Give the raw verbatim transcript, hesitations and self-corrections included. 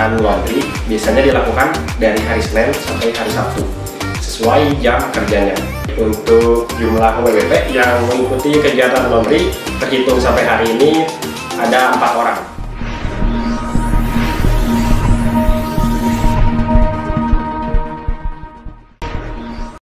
kegiatan laundry biasanya dilakukan dari hari Senin sampai hari Sabtu sesuai jam kerjanya. Untuk jumlah W W P yang mengikuti kegiatan laundry terhitung sampai hari ini ada empat orang.